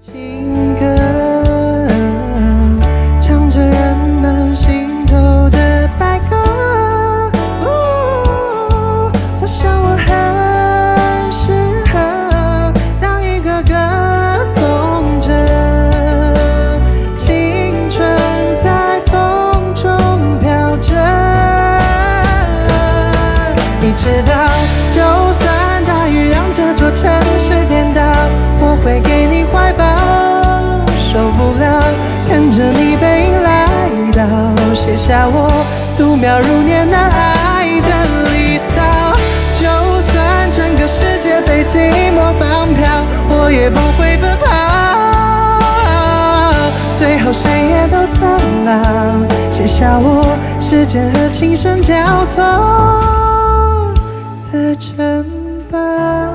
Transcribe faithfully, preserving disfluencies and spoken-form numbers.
情歌唱着人们心头的白鸽，我想我很适合当一个歌颂者，青春在风中飘着。你知道，就算大雨让这座城市颠倒，我会给你怀抱，受不了看着你背影来到，写下我度秒如年难挨的离骚。就算整个世界被寂寞绑票，我也不会奔跑，最后谁也都苍老，写下我时间和琴声交错的城堡。